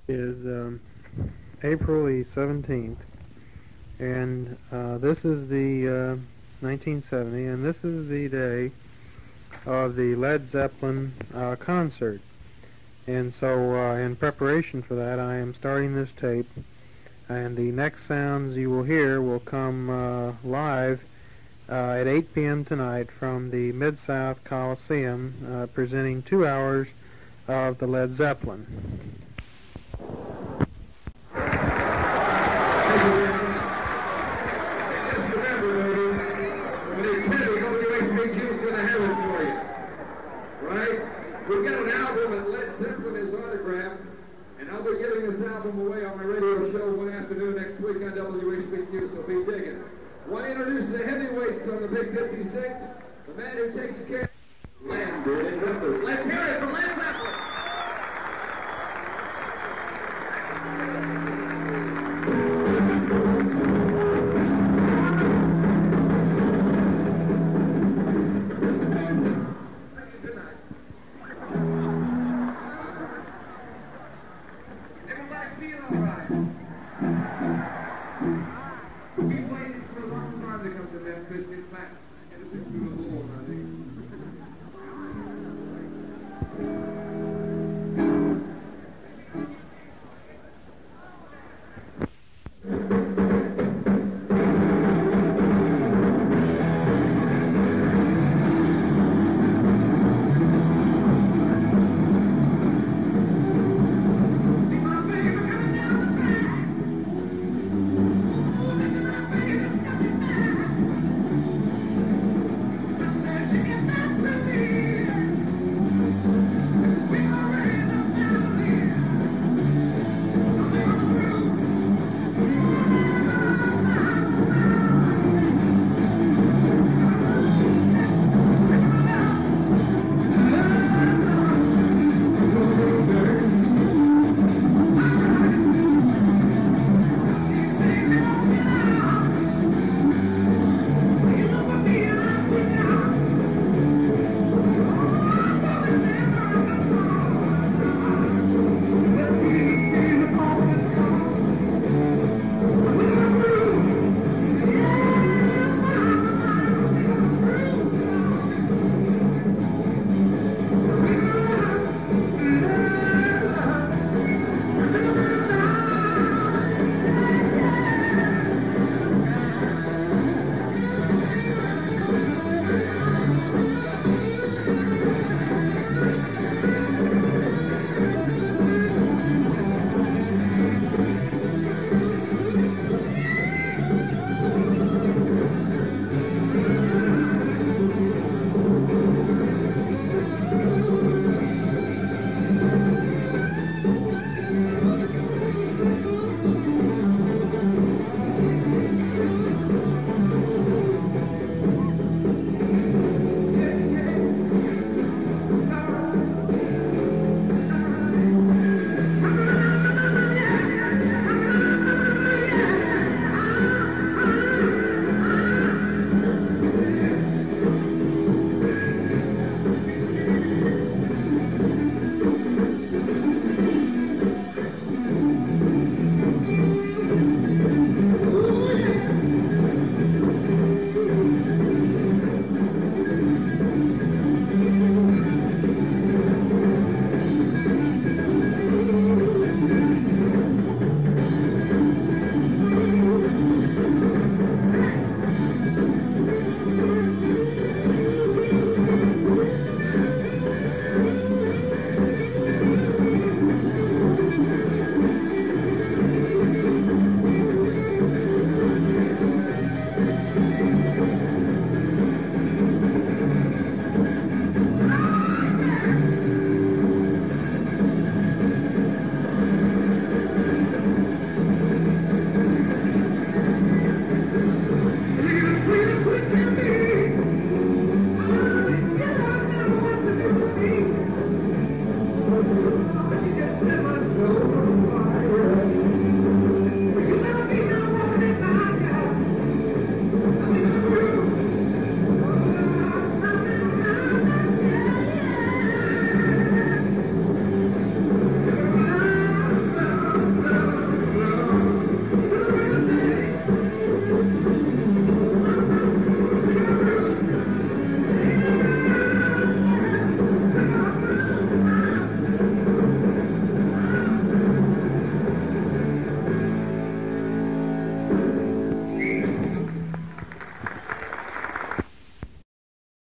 Is April the 17th, and this is the 1970, and this is the day of the Led Zeppelin concert. And so in preparation for that, I am starting this tape, and the next sounds you will hear will come live at 8 p.m. tonight from the Mid-South Coliseum, presenting 2 hours of the Led Zeppelin. We've got an album that Led Zeppelin is autographed, and I'll be giving this album away on my radio show one afternoon next week on WHBQ, so be digging. I want to introduce the heavyweights on the Big 56, the man who takes care